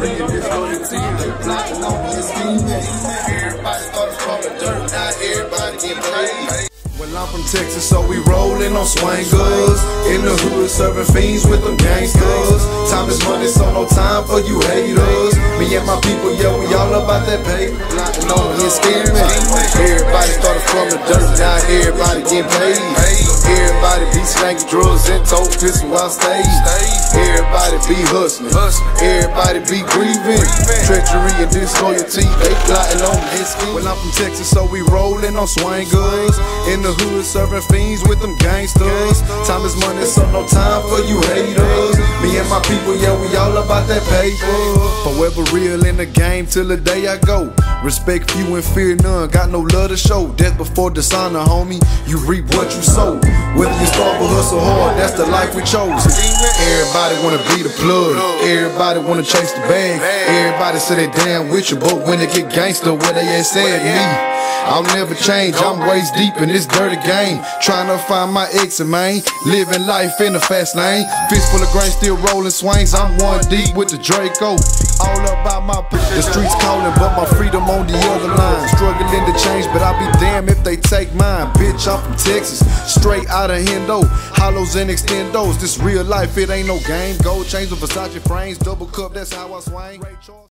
Treachery and disloyalty, they plotting on this scheme. Everybody started from the dirt, now everybody get paid. Well, I'm from Texas, so we rollin' on swangers. In the hood, serving fiends with them gangsters. Time is money, so no time for you haters. Me and my people, yeah, we all about that paper. Plotting on this scheme. Everybody started from the dirt, now everybody get paid. Everybody be slanging drugs and tote pistol while stage. Everybody be hustling, everybody be grieving. Treachery and disloyalty, they plotting on this scheme. Well, I'm from Texas, so we rollin' on swangers. In the hood, serving fiends with them gangsters. Time is money, so no time for you haters. Me and my people, yeah, we all about that paper. Forever real in the game till the day I go. Respect few and fear none, got no love to show. Death before dishonor, homie, you reap what you sow. Whether you starve or hustle hard, that's the life we chose. Everybody wanna be the plug, everybody wanna chase the bag. Everybody say they down with you, but when they get gangster, where they at said me. I'll never change, I'm waist deep in this dirty game. Trying to find my exit, man. Living life in the fast lane. Fist full of grain, still rolling swings. I'm one deep with the Draco. All about my the streets calling, but my freedom on the other line. Struggling to change, but I'll be damned if they take mine. Bitch, I'm from Texas, straight out of Hendo. Hollows and extendos, this real life, it ain't no game. Gold chains with Versace frames, double cup, that's how I swing.